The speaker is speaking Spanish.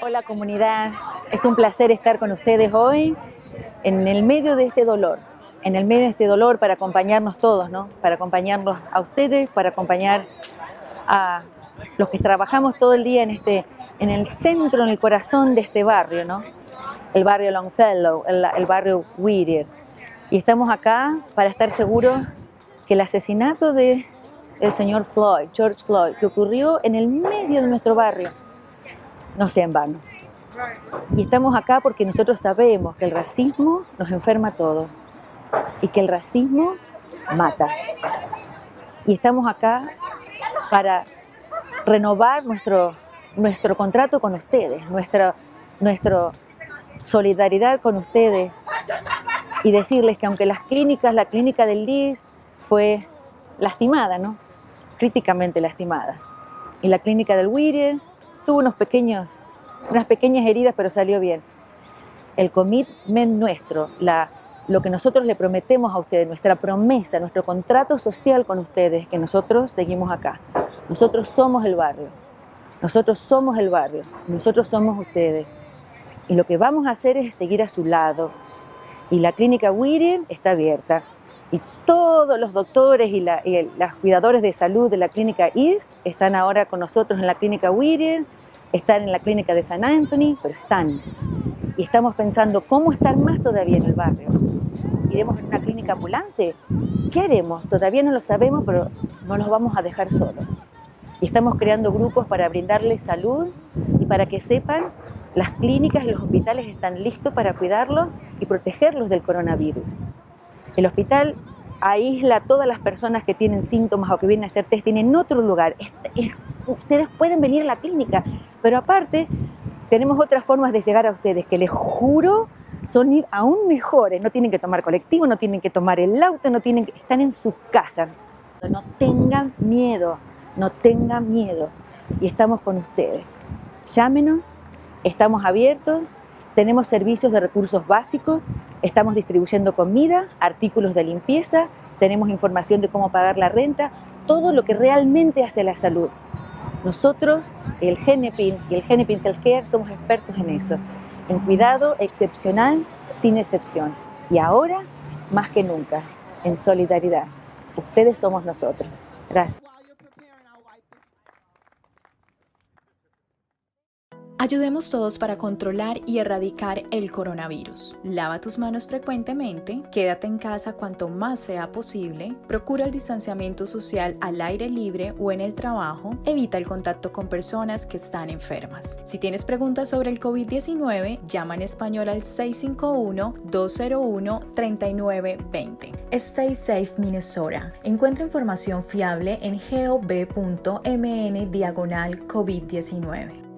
Hola comunidad, es un placer estar con ustedes hoy en el medio de este dolor, para acompañarnos todos, ¿no? Para acompañarnos a ustedes, para acompañar a los que trabajamos todo el día en el centro, en el corazón de este barrio, ¿no? El barrio Longfellow, el barrio Whittier. Y estamos acá para estar seguros que el asesinato del señor Floyd, George Floyd, que ocurrió en el medio de nuestro barrio, no sea en vano. Y estamos acá porque nosotros sabemos que el racismo nos enferma a todos y que el racismo mata. Y estamos acá para renovar nuestro contrato con ustedes, nuestra solidaridad con ustedes y decirles que aunque la clínica del Liz fue lastimada, ¿no? Críticamente lastimada. Y la clínica del Whittier tuvo unas pequeñas heridas, pero salió bien. El commitment nuestro, lo que nosotros le prometemos a ustedes, nuestra promesa, nuestro contrato social con ustedes, que nosotros seguimos acá. Nosotros somos el barrio, nosotros somos ustedes. Y lo que vamos a hacer es seguir a su lado. Y la clínica Whittier está abierta. Y todos los doctores y las cuidadores de salud de la clínica East están ahora con nosotros en la clínica Whittier, están en la clínica de San Anthony, pero están. Y estamos pensando cómo estar más todavía en el barrio. ¿Iremos en una clínica ambulante? ¿Qué haremos? Todavía no lo sabemos, pero no los vamos a dejar solos. Y estamos creando grupos para brindarles salud y para que sepan, las clínicas y los hospitales están listos para cuidarlos y protegerlos del coronavirus. El hospital aísla a todas las personas que tienen síntomas o que vienen a hacer test en otro lugar. Ustedes pueden venir a la clínica, pero aparte tenemos otras formas de llegar a ustedes que les juro son aún mejores. No tienen que tomar colectivo, no tienen que tomar el auto, están en su casa. No tengan miedo y estamos con ustedes. Llámenos, estamos abiertos, tenemos servicios de recursos básicos, estamos distribuyendo comida, artículos de limpieza, tenemos información de cómo pagar la renta, todo lo que realmente hace la salud. Nosotros, el Hennepin y el Hennepin Healthcare, somos expertos en eso, en cuidado excepcional, sin excepción. Y ahora, más que nunca, en solidaridad. Ustedes somos nosotros. Gracias. Ayudemos todos para controlar y erradicar el coronavirus. Lava tus manos frecuentemente, quédate en casa cuanto más sea posible, procura el distanciamiento social al aire libre o en el trabajo, evita el contacto con personas que están enfermas. Si tienes preguntas sobre el COVID-19, llama en español al 651-201-3920. Stay Safe Minnesota. Encuentra información fiable en gov.mn/COVID-19.